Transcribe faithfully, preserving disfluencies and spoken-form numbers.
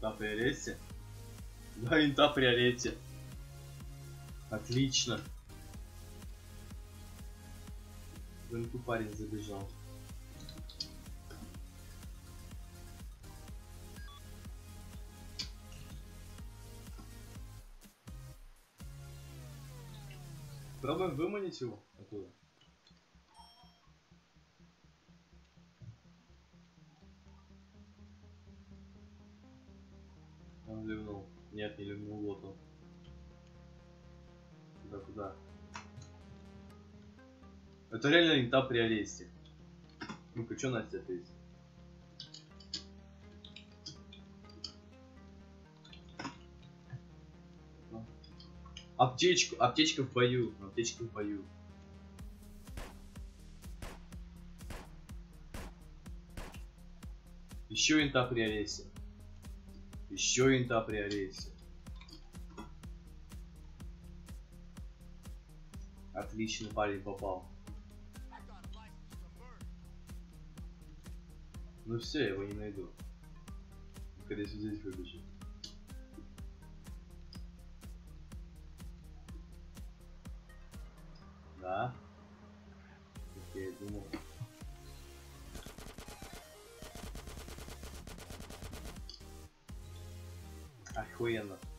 Инта при аресте? Да, инта при аресте. Отлично. В инту парень забежал. Пробуем выманить его оттуда. Он ливнул. Нет, не ливнул, вот он. Куда, куда? Это реально инта при аресте. Ну-ка, что Настя ответит? Аптечку, аптечка в бою, аптечка в бою. Еще инта при аресте. Еще инта при аресте. Отлично, парень попал. Ну все, я его не найду. Когда здесь выбежит. Да. Как я и думал. Охуенно.